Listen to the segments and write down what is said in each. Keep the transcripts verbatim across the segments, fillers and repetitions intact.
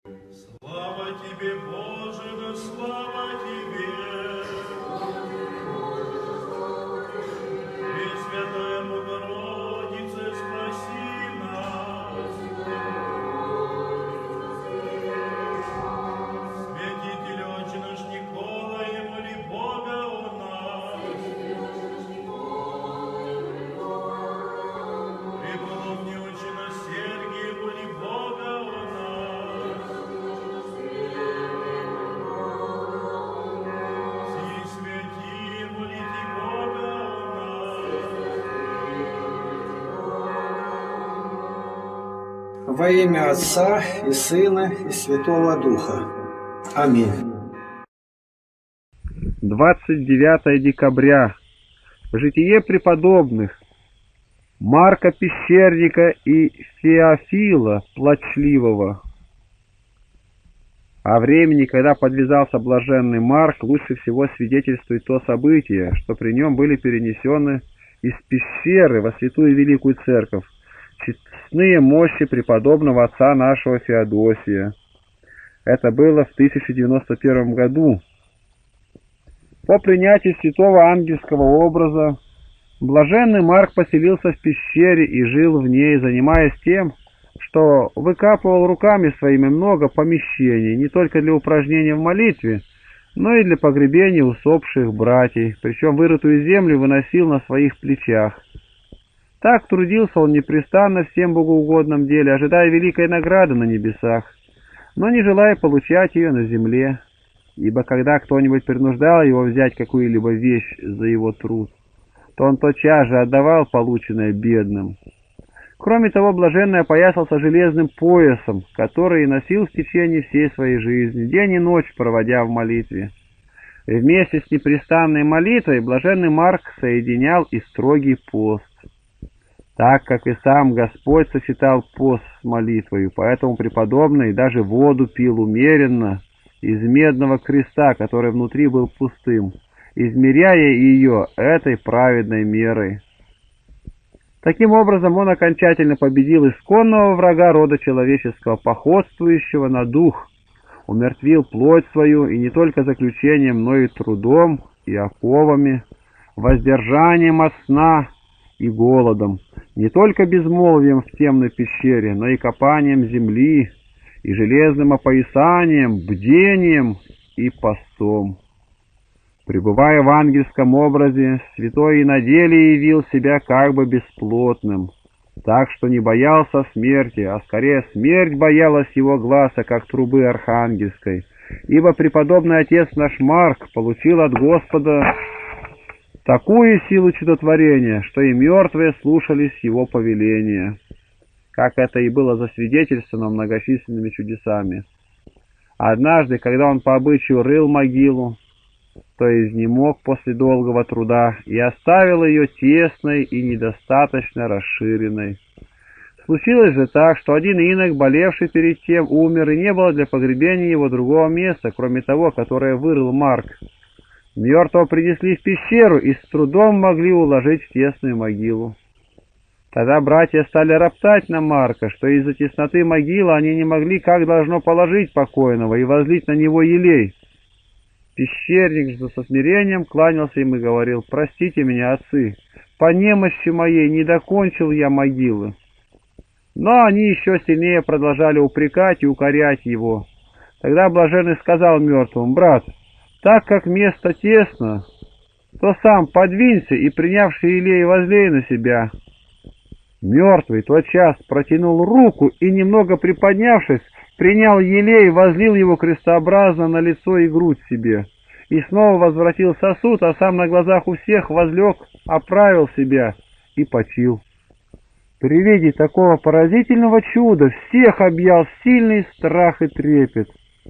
Слава тебе, Боже, да слава тебе! Пресвятая Богородица, спаси нас! Святитель Отче наш Николай, моли Бога о нас! Преподобный Отче наш Сергий, моли Бога о нас! Все святые, молите Бога о нас! Во имя Отца и Сына и Святого Духа. Аминь. двадцать девятое декабря. Житие преподобных Марка Пещерника и Феофила Плачливого. О времени, когда подвязался блаженный Марк, лучше всего свидетельствует то событие, что при нем были перенесены из пещеры во святую великую церковь честные мощи преподобного отца нашего Феодосия. Это было в тысяча девяносто первом году. По принятии святого ангельского образа блаженный Марк поселился в пещере и жил в ней, занимаясь тем, что выкапывал руками своими много помещений, не только для упражнения в молитве, но и для погребения усопших братьев, причем вырытую землю выносил на своих плечах. Так трудился он непрестанно всем богоугодном деле, ожидая великой награды на небесах, но не желая получать ее на земле, ибо когда кто-нибудь принуждал его взять какую-либо вещь за его труд, то он тотчас же отдавал полученное бедным. Кроме того, блаженный опоясался железным поясом, который носил в течение всей своей жизни, день и ночь проводя в молитве. И вместе с непрестанной молитвой блаженный Марк соединял и строгий пост, так как и сам Господь сочетал пост с молитвою, поэтому преподобный даже воду пил умеренно из медного креста, который внутри был пустым, измеряя ее этой праведной мерой. Таким образом, он окончательно победил исконного врага рода человеческого, походствующего на дух, умертвил плоть свою, и не только заключением, но и трудом, и оковами, воздержанием от сна и голодом, не только безмолвием в темной пещере, но и копанием земли, и железным опоясанием, бдением и постом. Пребывая в ангельском образе, святой и на деле явил себя как бы бесплотным, так что не боялся смерти, а скорее смерть боялась его глаза, как трубы архангельской, ибо преподобный отец наш Марк получил от Господа такую силу чудотворения, что и мертвые слушались его повеления, как это и было засвидетельствовано многочисленными чудесами. Однажды, когда он по обычаю рыл могилу, то изнемог после долгого труда и оставил ее тесной и недостаточно расширенной. Случилось же так, что один инок, болевший перед тем, умер, и не было для погребения его другого места, кроме того, которое вырыл Марк. Мертвого принесли в пещеру и с трудом могли уложить в тесную могилу. Тогда братья стали роптать на Марка, что из-за тесноты могилы они не могли как должно положить покойного и возлить на него елей. Пещерник же со смирением кланялся им и говорил: «Простите меня, отцы, по немощи моей не докончил я могилы». Но они еще сильнее продолжали упрекать и укорять его. Тогда блаженный сказал мертвому: «Брат, так как место тесно, то сам подвинься и, принявший елей, возлей на себя». Мертвый тотчас протянул руку и, немного приподнявшись, принял елей, возлил его крестообразно на лицо и грудь себе, и снова возвратил сосуд, а сам на глазах у всех возлег, оправил себя и почил. При виде такого поразительного чуда всех объял сильный страх и трепет.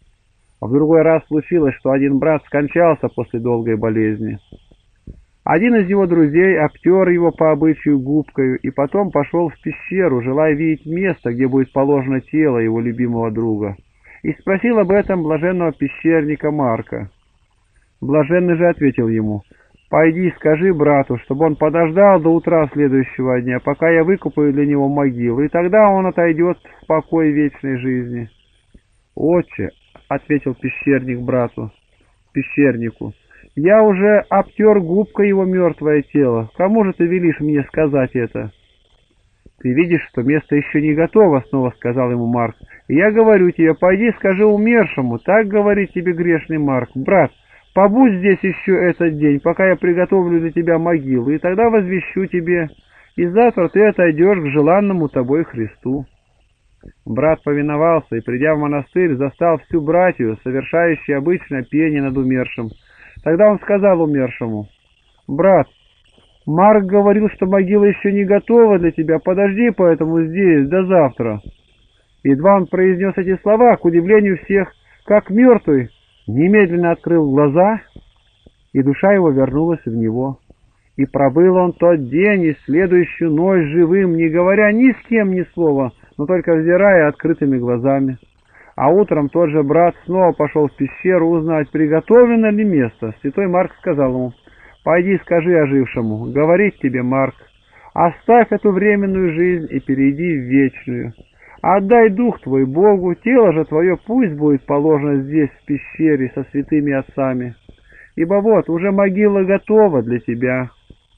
А в другой раз случилось, что один брат скончался после долгой болезни. Один из его друзей обтер его по обычаю губкою и потом пошел в пещеру, желая видеть место, где будет положено тело его любимого друга, и спросил об этом блаженного пещерника Марка. Блаженный же ответил ему: «Пойди, скажи брату, чтобы он подождал до утра следующего дня, пока я выкопаю для него могилу, и тогда он отойдет в покой вечной жизни». «Отче», — ответил пещерник брату, пещернику, — «я уже обтер губкой его мертвое тело. Кому же ты велишь мне сказать это?» «Ты видишь, что место еще не готово», — снова сказал ему Марк. «И я говорю тебе, пойди скажи умершему, так говорит тебе грешный Марк, брат, побудь здесь еще этот день, пока я приготовлю для тебя могилу, и тогда возвещу тебе, и завтра ты отойдешь к желанному тобой Христу». Брат повиновался и, придя в монастырь, застал всю братью, совершающую обычное пение над умершим. Тогда он сказал умершему: «Брат, Марк говорил, что могила еще не готова для тебя, подожди поэтому здесь до завтра». Едва он произнес эти слова, к удивлению всех, как мертвый, немедленно открыл глаза, и душа его вернулась в него. И пробыл он тот день и следующую ночь живым, не говоря ни с кем ни слова, но только взирая открытыми глазами. А утром тот же брат снова пошел в пещеру узнать, приготовлено ли место. Святой Марк сказал ему: «Пойди скажи ожившему, говорит тебе Марк, оставь эту временную жизнь и перейди в вечную. Отдай дух твой Богу, тело же твое пусть будет положено здесь, в пещере, со святыми отцами. Ибо вот, уже могила готова для тебя».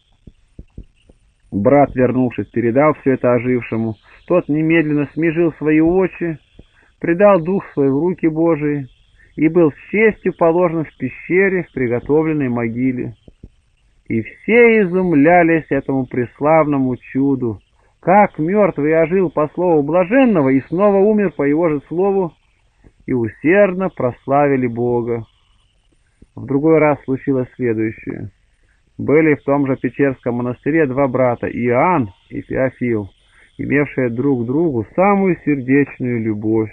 Брат, вернувшись, передал все это ожившему. Тот немедленно смежил свои очи, предал дух свой в руки Божии и был с честью положен в пещере в приготовленной могиле. И все изумлялись этому преславному чуду, как мертвый ожил по слову блаженного и снова умер по его же слову, и усердно прославили Бога. В другой раз случилось следующее. Были в том же Печерском монастыре два брата, Иоанн и Феофил, имевшие друг к другу самую сердечную любовь.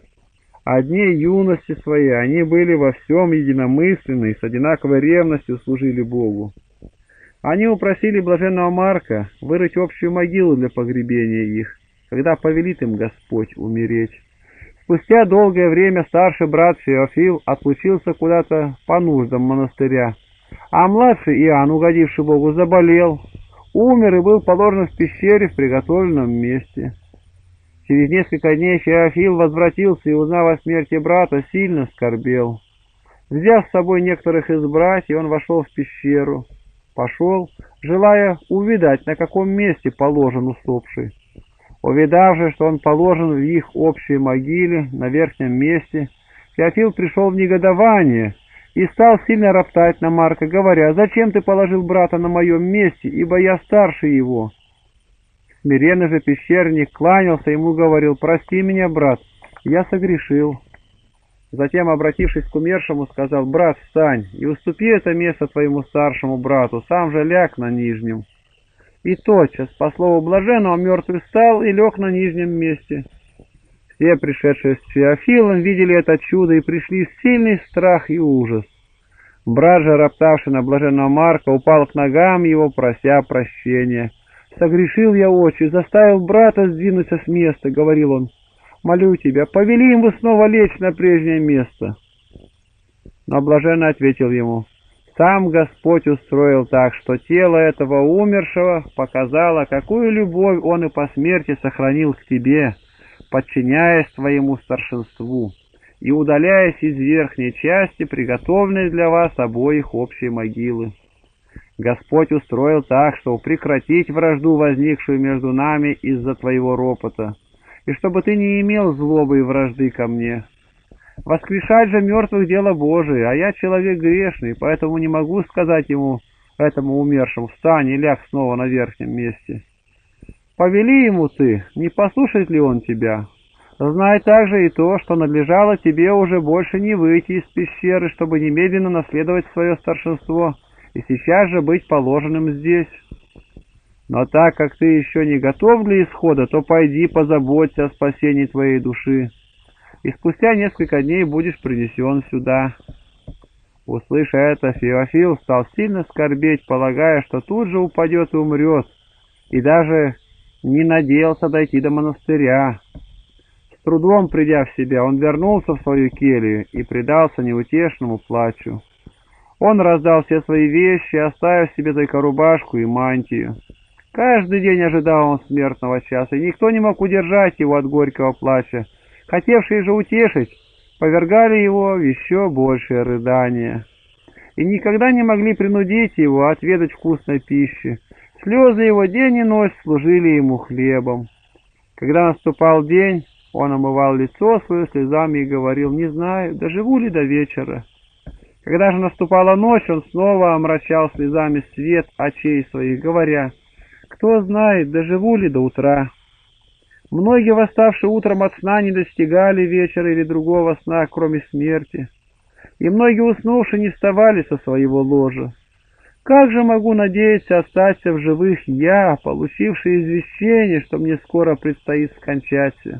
Одни юности своей они были во всем единомысленны и с одинаковой ревностью служили Богу. Они упросили блаженного Марка вырыть общую могилу для погребения их, когда повелит им Господь умереть. Спустя долгое время старший брат Феофил отлучился куда-то по нуждам монастыря, а младший Иоанн, угодивший Богу, заболел, умер и был положен в пещере в приготовленном месте. Через несколько дней Феофил возвратился и, узнав о смерти брата, сильно скорбел. Взяв с собой некоторых из братьев, он вошел в пещеру, пошел, желая увидать, на каком месте положен усопший. Увидав же, что он положен в их общей могиле, на верхнем месте, Феофил пришел в негодование и стал сильно роптать на Марка, говоря: «Зачем ты положил брата на моем месте, ибо я старше его?» Смиренный же пещерник кланялся ему и говорил: «Прости меня, брат, я согрешил». Затем, обратившись к умершему, сказал: «Брат, встань и уступи это место твоему старшему брату, сам же ляг на нижнем». И тотчас, по слову блаженного, мертвый встал и лег на нижнем месте. Все, пришедшие с Феофилом, видели это чудо и пришли в сильный страх и ужас. Брат же, роптавший на блаженного Марка, упал к ногам его, прося прощения. «Согрешил я, отче, заставил брата сдвинуться с места», — говорил он. «Молю тебя, повели ему снова лечь на прежнее место». Но блаженный ответил ему: «Сам Господь устроил так, что тело этого умершего показало, какую любовь он и по смерти сохранил к тебе, подчиняясь твоему старшинству и удаляясь из верхней части, приготовленной для вас обоих общей могилы. Господь устроил так, чтобы прекратить вражду, возникшую между нами из-за твоего ропота, и чтобы ты не имел злобы и вражды ко мне. Воскрешать же мертвых — дело Божие, а я человек грешный, поэтому не могу сказать ему, этому умершему: встань и ляг снова на верхнем месте. Повели ему ты, не послушает ли он тебя? Знай также и то, что надлежало тебе уже больше не выйти из пещеры, чтобы немедленно наследовать свое старшинство и сейчас же быть положенным здесь. Но так как ты еще не готов для исхода, то пойди позаботься о спасении твоей души, и спустя несколько дней будешь принесен сюда». Услыша это, Феофил стал сильно скорбеть, полагая, что тут же упадет и умрет, и даже не надеялся дойти до монастыря. С трудом придя в себя, он вернулся в свою келью и предался неутешному плачу. Он раздал все свои вещи, оставив себе только рубашку и мантию. Каждый день ожидал он смертного часа, и никто не мог удержать его от горького плача. Хотевшие же утешить, повергали его в еще большее рыдание. И никогда не могли принудить его отведать вкусной пищи. Слезы его день и ночь служили ему хлебом. Когда наступал день, он омывал лицо свое слезами и говорил: «Не знаю, доживу ли до вечера». Когда же наступала ночь, он снова омрачал слезами свет очей своих, говоря: «Кто знает, доживу ли до утра». Многие, восставшие утром от сна, не достигали вечера или другого сна, кроме смерти. И многие, уснувшие, не вставали со своего ложа. Как же могу надеяться остаться в живых я, получивший извещение, что мне скоро предстоит скончаться?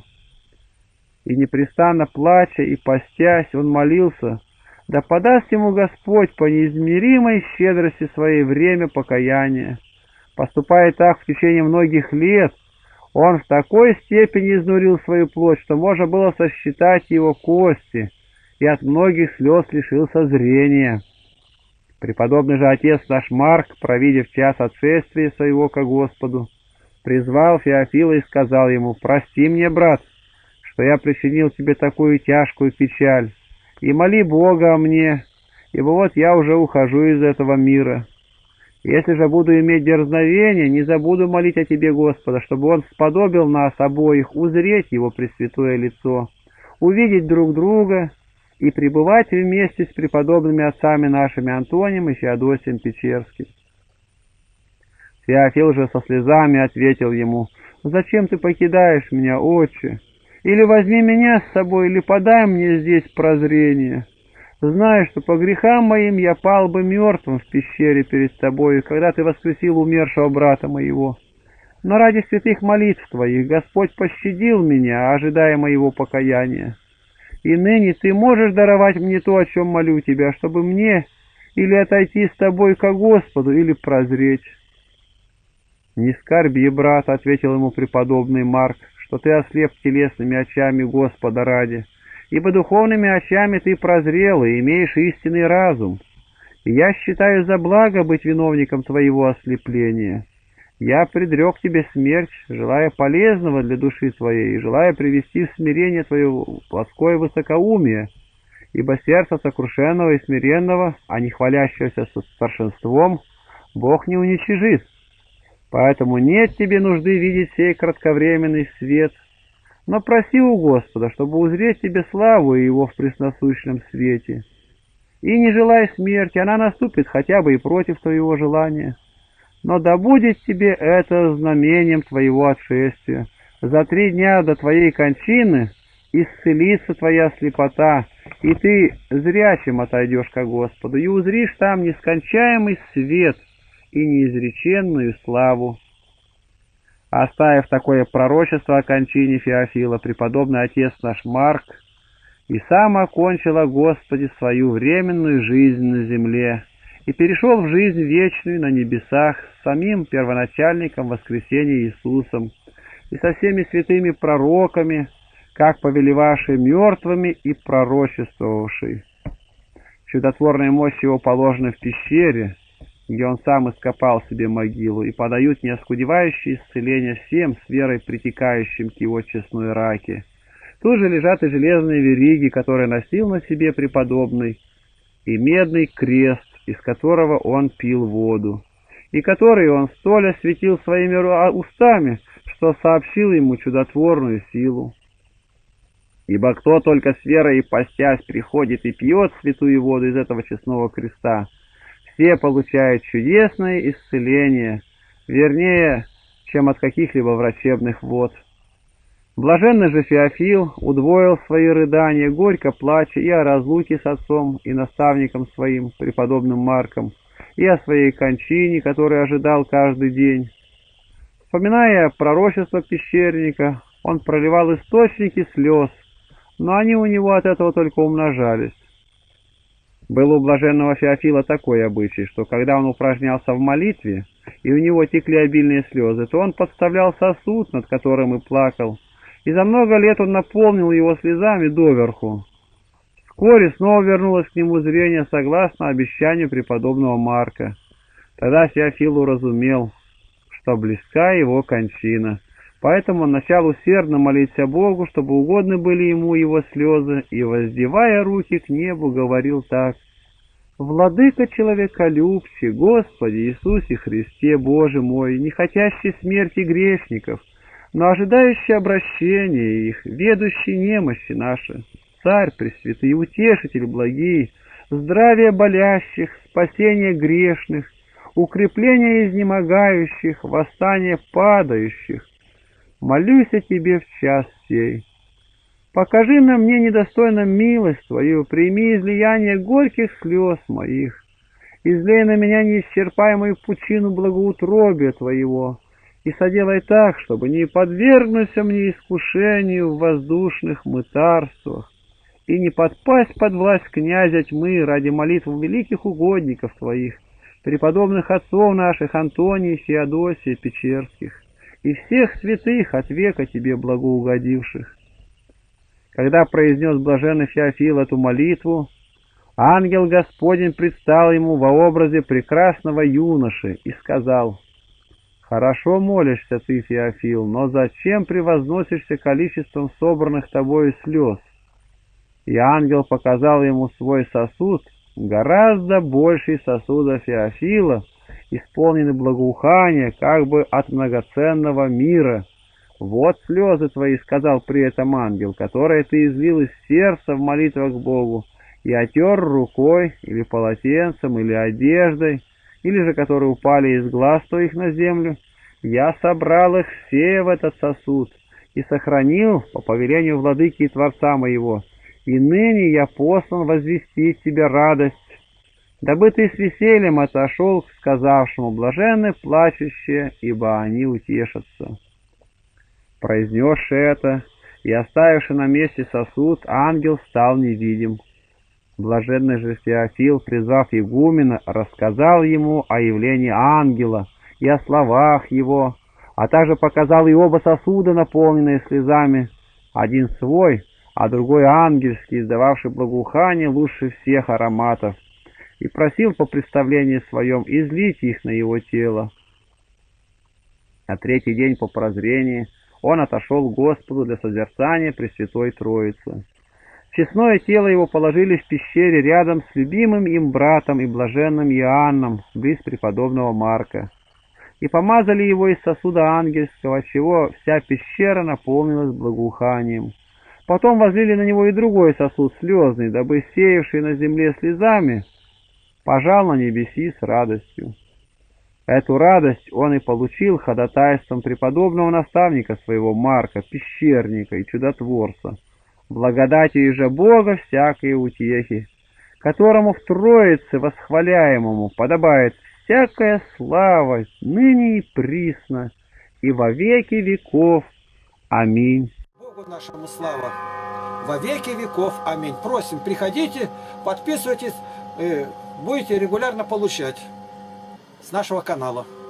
И непрестанно плача и постясь, он молился: да подаст ему Господь по неизмеримой щедрости своей время покаяния. Поступая так в течение многих лет, он в такой степени изнурил свою плоть, что можно было сосчитать его кости, и от многих слез лишился зрения. Преподобный же отец наш Марк, провидев час отшествия своего ко Господу, призвал Феофила и сказал ему: «Прости мне, брат, что я причинил тебе такую тяжкую печаль, и моли Бога о мне, ибо вот я уже ухожу из этого мира. Если же буду иметь дерзновение, не забуду молить о тебе Господа, чтобы Он сподобил нас обоих узреть Его пресвятое лицо, увидеть друг друга и пребывать вместе с преподобными отцами нашими Антонием и Феодосием Печерским». Феофил же со слезами ответил ему: «Зачем ты покидаешь меня, отче? Или возьми меня с собой, или подай мне здесь прозрение. Знаю, что по грехам моим я пал бы мертвым в пещере перед тобою, когда ты воскресил умершего брата моего. Но ради святых молитв твоих Господь пощадил меня, ожидая моего покаяния. И ныне ты можешь даровать мне то, о чем молю тебя, чтобы мне или отойти с тобой ко Господу, или прозреть». «Не скорби, брат», — ответил ему преподобный Марк, «что ты ослеп телесными очами Господа ради, ибо духовными очами ты прозрел и имеешь истинный разум. И я считаю за благо быть виновником твоего ослепления. Я предрек тебе смерть, желая полезного для души твоей, и желая привести в смирение твое плоское высокоумие, ибо сердце сокрушенного и смиренного, а не хвалящегося со старшинством, Бог не уничижит. Поэтому нет тебе нужды видеть сей кратковременный свет, но проси у Господа, чтобы узреть тебе славу Его в пресносущном свете. И не желай смерти, она наступит хотя бы и против твоего желания. Но да будет тебе это знамением твоего отшествия. За три дня до твоей кончины исцелится твоя слепота, и ты зрячим отойдешь ко Господу, и узришь там нескончаемый свет и неизреченную славу». Оставив такое пророчество о кончине Феофила, преподобный отец наш Марк и сам окончил о Господе свою временную жизнь на земле и перешел в жизнь вечную на небесах с самим первоначальником воскресения Иисусом и со всеми святыми пророками, как повелевавший мертвыми и пророчествовавший. Чудотворная мощь его положена в пещере, где он сам ископал себе могилу, и подают неоскудевающее исцеление всем с верой притекающим к его честной раке. Тут же лежат и железные вериги, которые носил на себе преподобный, и медный крест, из которого он пил воду, и который он столь осветил своими устами, что сообщил ему чудотворную силу. Ибо кто только с верой и постясь приходит и пьет святую воду из этого честного креста, все получают чудесное исцеление, вернее, чем от каких-либо врачебных вод. Блаженный же Феофил удвоил свои рыдания, горько плача и о разлуке с отцом и наставником своим, преподобным Марком, и о своей кончине, которую ожидал каждый день. Вспоминая пророчество пещерника, он проливал источники слез, но они у него от этого только умножались. Было у блаженного Феофила такой обычай, что когда он упражнялся в молитве, и у него текли обильные слезы, то он подставлял сосуд, над которым и плакал, и за много лет он наполнил его слезами доверху. Вскоре снова вернулось к нему зрение согласно обещанию преподобного Марка. Тогда Феофил уразумел, что близка его кончина. Поэтому он начал усердно молиться Богу, чтобы угодны были ему его слезы, и, воздевая руки к небу, говорил так: «Владыка человеколюбче, Господи Иисусе Христе, Боже мой, не хотящий смерти грешников, но ожидающий обращения их, ведущий немощи наши, Царь Пресвятый, Утешитель благий, здравие болящих, спасение грешных, укрепление изнемогающих, восстание падающих, молюсь о Тебе в час сей. Покажи на мне недостойно милость Твою, прими излияние горьких слез моих, излей на меня неисчерпаемую пучину благоутробия Твоего, и соделай так, чтобы не подвергнуться мне искушению в воздушных мытарствах, и не подпасть под власть князя тьмы ради молитв великих угодников Твоих, преподобных отцов наших Антония, Феодосия, Печерских, и всех святых от века Тебе благоугодивших». Когда произнес блаженный Феофил эту молитву, ангел Господень предстал ему во образе прекрасного юноши и сказал: «Хорошо молишься ты, Феофил, но зачем превозносишься количеством собранных тобою слез?» И ангел показал ему свой сосуд, гораздо больший сосуда Феофила, исполненный благоухания, как бы от многоценного мира. «Вот слезы твои, — сказал при этом ангел, — которые ты излил из сердца в молитвах к Богу, и отер рукой, или полотенцем, или одеждой, или же которые упали из глаз твоих на землю. Я собрал их все в этот сосуд и сохранил по повелению владыки и Творца моего, и ныне я послан возвестить тебе радость, дабы ты с весельем отошел к сказавшему: блаженны плачущие, ибо они утешатся». Произнесши это и оставивши на месте сосуд, ангел стал невидим. Блаженный же Феофил, призвав игумена, рассказал ему о явлении ангела и о словах его, а также показал и оба сосуда, наполненные слезами, один свой, а другой ангельский, издававший благоухание лучше всех ароматов, и просил по представлению своем излить их на его тело. На третий день по прозрении он отошел к Господу для созерцания Пресвятой Троицы. Честное тело его положили в пещере рядом с любимым им братом и блаженным Иоанном, близ преподобного Марка, и помазали его из сосуда ангельского, отчего вся пещера наполнилась благоуханием. Потом возлили на него и другой сосуд слезный, дабы сеявший на земле слезами пожал на небеси с радостью. Эту радость он и получил ходатайством преподобного наставника своего Марка, пещерника и чудотворца, благодатью же Бога всякие утехи, которому в Троице восхваляемому подобает всякая слава ныне и присно, и во веки веков. Аминь. Богу нашему слава во веки веков. Аминь. Просим, приходите, подписывайтесь, будете регулярно получать с нашего канала.